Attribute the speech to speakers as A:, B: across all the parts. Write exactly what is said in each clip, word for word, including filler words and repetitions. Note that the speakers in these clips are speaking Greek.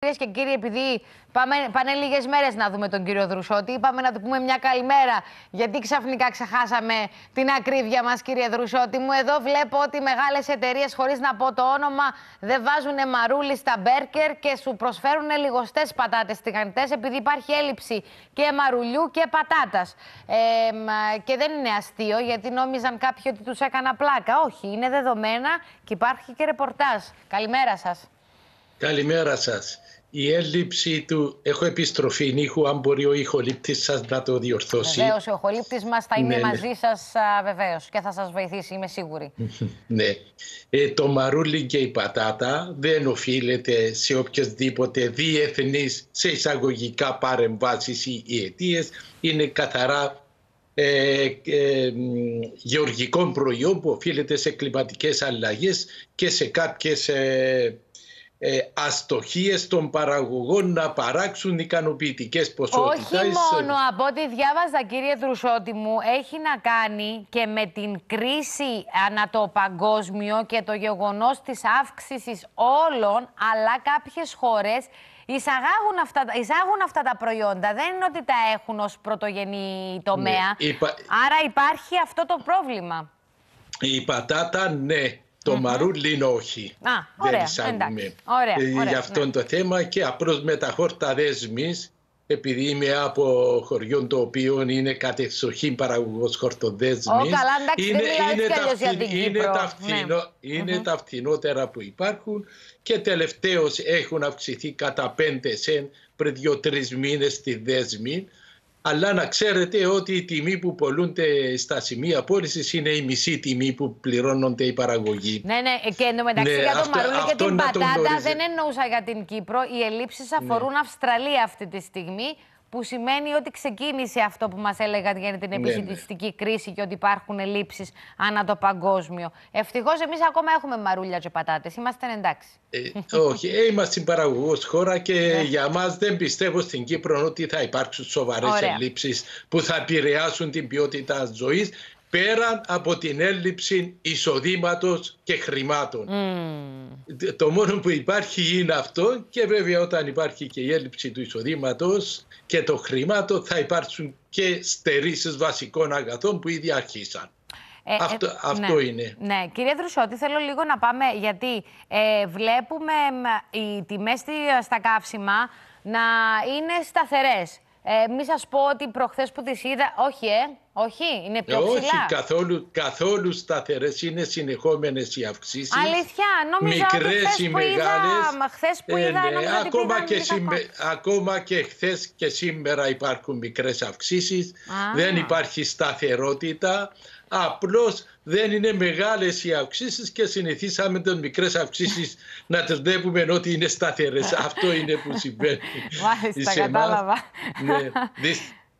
A: Κυρίες και κύριοι, επειδή πάμε, πάνε λίγες μέρες να δούμε τον κύριο Δρουσότη, είπαμε να του πούμε μια καλημέρα, γιατί ξαφνικά ξεχάσαμε την ακρίβεια μας, κύριε Δρουσότη μου. Εδώ βλέπω ότι μεγάλες εταιρείες, χωρίς να πω το όνομα, δεν βάζουν μαρούλι στα μπέρκερ και σου προσφέρουν λιγοστές πατάτες τηγανιτές, επειδή υπάρχει έλλειψη και μαρουλιού και πατάτας. Ε, και δεν είναι αστείο, γιατί νόμιζαν κάποιοι ότι τους έκανα πλάκα. Όχι, είναι δεδομένα και υπάρχει και ρεπορτάζ. Καλημέρα σας.
B: Καλημέρα σας. Η έλλειψη του... Έχω επιστροφή ήχου, αν μπορεί ο ηχολήπτης σας να το διορθώσει.
A: Βεβαίως, ο ηχολήπτης μας θα είναι
B: ναι,
A: μαζί
B: ναι. σας,
A: βεβαίως, και θα σας βοηθήσει, είμαι σίγουρη.
B: ναι. Ε, το μαρούλι και η πατάτα δεν οφείλεται σε οποιασδήποτε διεθνείς, σε εισαγωγικά παρεμβάσεις ή αιτίες. Είναι καθαρά Ε, ε, γεωργικών προϊόν που οφείλεται σε κλιματικές αλλαγές και σε κάποιες ε, ε, αστοχίες των παραγωγών να παράξουν ικανοποιητικές ποσότητες.
A: Όχι μόνο, από ό,τι διάβαζα, κύριε Δρουσότη μου, έχει να κάνει και με την κρίση ανά το παγκόσμιο και το γεγονός της αύξησης όλων, αλλά κάποιες χώρες Εισαγάγουν αυτά, εισάγουν αυτά τα προϊόντα. Δεν είναι ότι τα έχουν ως πρωτογενή τομέα. Ναι, υπα... Άρα υπάρχει αυτό το πρόβλημα.
B: Η πατάτα, ναι. Το mm-hmm. μαρούλι, όχι.
A: Α, ωραία,
B: δεν εισάγουμε.
A: Ωραία, ωραία,
B: για αυτό ναι. το θέμα και απλώς με τα χόρτα δέσμης, επειδή είμαι από χωριό το οποίο είναι κατεξοχήν παραγωγός χορτοδέσμης.
A: Ω, καλά, εντάξει,
B: είναι,
A: δεν μιλάω
B: είναι,
A: έτσι
B: τα,
A: αλλιώς για την Κύπρο.
B: Είναι, τα, φθηνό,
A: ναι.
B: είναι
A: mm-hmm.
B: τα φθηνότερα που υπάρχουν και τελευταίως έχουν αυξηθεί κατά πέντε σεν πριν δύο-τρεις μήνες στη δέσμη. Αλλά να ξέρετε ότι η τιμή που πωλούνται στα σημεία πώλησης είναι η μισή τιμή που πληρώνονται οι παραγωγοί.
A: Ναι, ναι, και εντωμεταξύ ναι, για το αυτό, μαρούλι αυτό και την πατάτα δεν εννοούσα για την Κύπρο. Οι ελλείψεις αφορούν ναι. Αυστραλία αυτή τη στιγμή, που σημαίνει ότι ξεκίνησε αυτό που μας έλεγαν για την επισητιστική ναι, ναι. κρίση και ότι υπάρχουν ελλείψεις ανά το παγκόσμιο. Ευτυχώς εμείς ακόμα έχουμε μαρούλια και πατάτες. Είμαστε εντάξει.
B: Ε, όχι, ε, είμαστε παραγωγός χώρα και ναι. για μας δεν πιστεύω στην Κύπρο ότι θα υπάρξουν σοβαρές ελλείψεις που θα επηρεάσουν την ποιότητα ζωής, πέραν από την έλλειψη εισοδήματος και χρημάτων. Mm. Το μόνο που υπάρχει είναι αυτό και βέβαια όταν υπάρχει και η έλλειψη του εισοδήματος και των χρημάτων θα υπάρξουν και στερήσεις βασικών αγαθών που ήδη αρχίσαν. Ε, αυτό ε, αυτό
A: ναι,
B: είναι.
A: Ναι, κύριε Δρουσότη, θέλω λίγο να πάμε, γιατί ε, βλέπουμε οι τιμές στα καύσιμα να είναι σταθερές. Ε, μη σας πω ότι προχθές που τις είδα... Όχι, ε, όχι, είναι πιο ψηλά.
B: Όχι, καθόλου, καθόλου σταθερές, είναι συνεχόμενες οι αυξήσεις.
A: Αλήθεια, νόμιζα
B: μικρές
A: ότι χθες
B: ή
A: που
B: μεγάλες,
A: είδα, χθες που είδα,
B: ε, ναι,
A: νόμιζα ότι
B: ακόμα, και
A: σήμε,
B: ακόμα και χθες και σήμερα υπάρχουν μικρές αυξήσεις. Α. Δεν υπάρχει σταθερότητα. Απλώς δεν είναι μεγάλες οι αυξήσεις και συνηθίσαμε τις μικρές αυξήσεις να τις βλέπουμε ότι είναι σταθερές. Αυτό είναι που συμβαίνει.
A: Μάλιστα, κατάλαβα.
B: Ναι, δεις,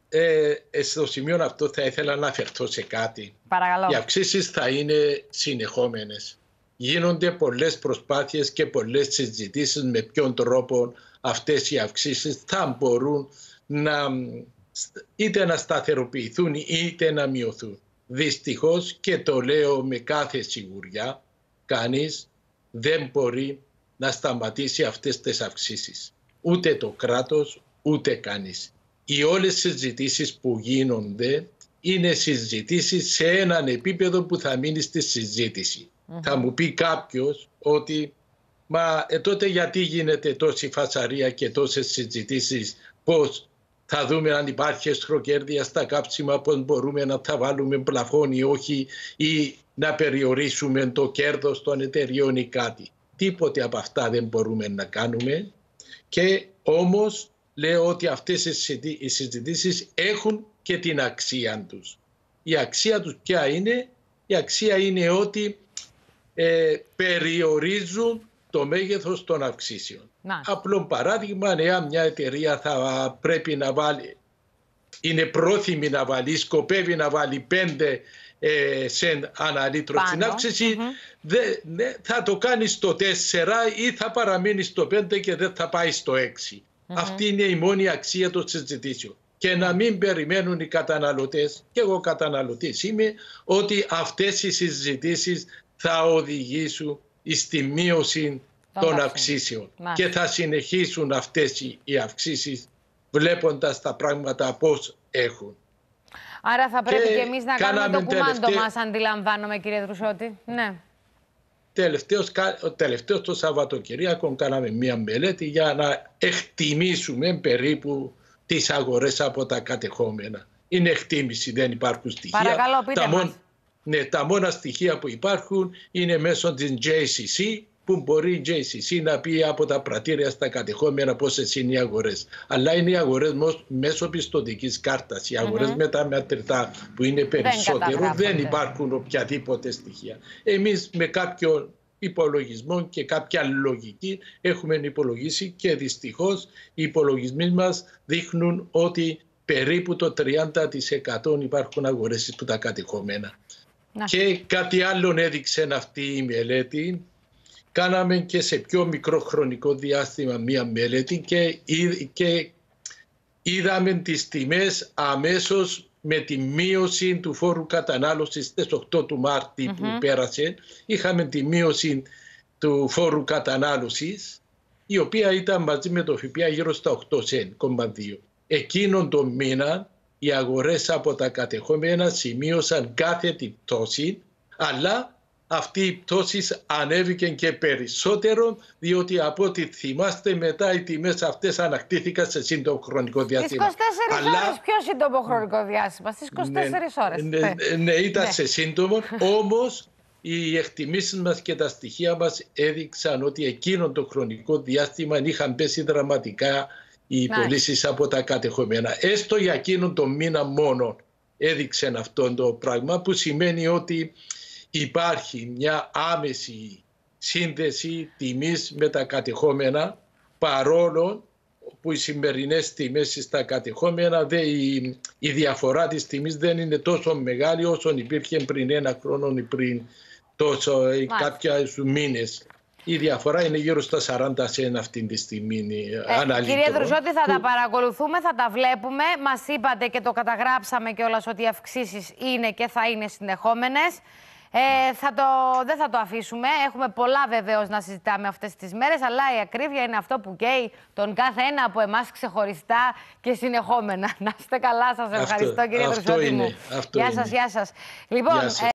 B: ε, στο σημείο αυτό θα ήθελα να αφαιρθώ σε κάτι.
A: Παρακαλώ.
B: Οι αυξήσεις θα είναι συνεχόμενες. Γίνονται πολλές προσπάθειες και πολλές συζητήσεις με ποιον τρόπο αυτές οι αυξήσεις θα μπορούν να, είτε να σταθεροποιηθούν είτε να μειωθούν. Δυστυχώς, και το λέω με κάθε σιγουριά, κανείς δεν μπορεί να σταματήσει αυτές τις αυξήσεις. Ούτε το κράτος, ούτε κανείς. Οι όλες οι συζητήσεις που γίνονται είναι συζητήσεις σε έναν επίπεδο που θα μείνει στη συζήτηση. Mm-hmm. Θα μου πει κάποιος ότι μα ε, τότε γιατί γίνεται τόση φασαρία και τόσες συζητήσεις, πώς θα δούμε αν υπάρχει εσχροκέρδεια στα κάψιμα, πώς μπορούμε να τα βάλουμε πλαφόν ή όχι, ή να περιορίσουμε το κέρδος των εταιριών ή κάτι. Τίποτε από αυτά δεν μπορούμε να κάνουμε και όμως λέω ότι αυτές οι συζητήσεις έχουν και την αξία τους. Η αξία τους ποια είναι? Η αξία είναι ότι ε, περιορίζουν το μέγεθος των αυξήσεων. Να. Απλό παράδειγμα, εάν μια εταιρεία θα πρέπει να βάλει, είναι πρόθυμη να βάλει, σκοπεύει να βάλει πέντε ε, σεν ανά λίτρο στην αύξηση, mm-hmm. δε, δε, θα το κάνει στο τέσσερα ή θα παραμείνει στο πέντε και δεν θα πάει στο έξι. Mm-hmm. Αυτή είναι η μόνη αξία των συζητήσεων. Και να μην περιμένουν οι καταναλωτές, και εγώ καταναλωτής είμαι, ότι αυτές οι συζητήσεις θα οδηγήσουν στη μείωση των αυξήσεων. Και θα συνεχίσουν αυτές οι αυξήσεις βλέποντας τα πράγματα πώς έχουν.
A: Άρα θα πρέπει και, και εμείς να κάνουμε το κουμάντο
B: τελευταία...
A: μας, αντιλαμβάνομαι, κύριε Δρουσότη. Ναι.
B: Τελευταίος, τελευταίος το Σαββατοκυριακό κάναμε μία μελέτη για να εκτιμήσουμε περίπου τις αγορές από τα κατεχόμενα. Είναι εκτίμηση, δεν υπάρχουν στοιχεία.
A: Παρακαλώ, πείτε
B: τα,
A: μας.
B: μόν, ναι, τα μόνα στοιχεία που υπάρχουν είναι μέσω της τζέι σι σι, που μπορεί η τζέι σι σι να πει από τα πρατήρια στα κατεχόμενα πόσες είναι οι αγορές. Αλλά είναι οι αγορές μέσω πιστωτικής κάρτας. Οι αγορές mm-hmm. με τα μετρητά που είναι περισσότερο δεν, δεν υπάρχουν οποιαδήποτε στοιχεία. Εμείς με κάποιον υπολογισμό και κάποια λογική έχουμε υπολογίσει και δυστυχώς οι υπολογισμοί μας δείχνουν ότι περίπου το τριάντα τοις εκατό υπάρχουν αγορές που τα κατεχόμενα. Να. Και κάτι άλλο έδειξε αυτή η μελέτη. Κάναμε και σε πιο μικρό χρονικό διάστημα μία μελέτη και, και είδαμε τις τιμές αμέσως με τη μείωση του φόρου κατανάλωσης στις οκτώ του Μάρτη mm-hmm. που πέρασε. Είχαμε τη μείωση του φόρου κατανάλωσης, η οποία ήταν μαζί με το ΦΠΑ γύρω στα οκτώ κόμμα δύο. Εκείνον τον μήνα οι αγορές από τα κατεχόμενα σημείωσαν κάθετη πτώση, αλλά αυτή η πτώση ανέβηκε και περισσότερο, διότι από ό,τι θυμάστε μετά οι τιμές αυτές ανακτήθηκαν σε σύντομο χρονικό διάστημα.
A: Στις είκοσι τέσσερις Αλλά... ώρες, πιο σύντομο χρονικό διάστημα, στις είκοσι τέσσερις ώρες.
B: Ναι, ναι, ναι ήταν ναι. σε σύντομο, όμως οι εκτιμήσεις μας και τα στοιχεία μας έδειξαν ότι εκείνο το χρονικό διάστημα είχαν πέσει δραματικά οι πωλήσεις από τα κατεχόμενα. Έστω για εκείνον το μήνα μόνο έδειξε αυτό το πράγμα, που σημαίνει ότι υπάρχει μια άμεση σύνδεση τιμής με τα κατεχόμενα, παρόλο που οι σημερινές τιμές στα κατεχόμενα, δε, η, η διαφορά της τιμής δεν είναι τόσο μεγάλη όσο υπήρχε πριν ένα χρόνο ή πριν τόσο κάποια μήνες. Η διαφορά είναι γύρω στα σαράντα σεν αυτή τη στιγμή. Ε,
A: κύριε Δρουσότη, θα που... τα παρακολουθούμε, θα τα βλέπουμε. Μας είπατε και το καταγράψαμε κιόλας ότι οι αυξήσεις είναι και θα είναι συνεχόμενες. Ε, θα το, δεν θα το αφήσουμε. Έχουμε πολλά βεβαίως να συζητάμε αυτές τις μέρες, αλλά η ακρίβεια είναι αυτό που καίει τον κάθε ένα από εμάς ξεχωριστά και συνεχόμενα. Να είστε καλά, σας ευχαριστώ, αυτό, κύριε Δρουσότη μου.
B: Αυτό
A: γεια
B: είναι.
A: σας, γεια σας. Λοιπόν, γεια σας.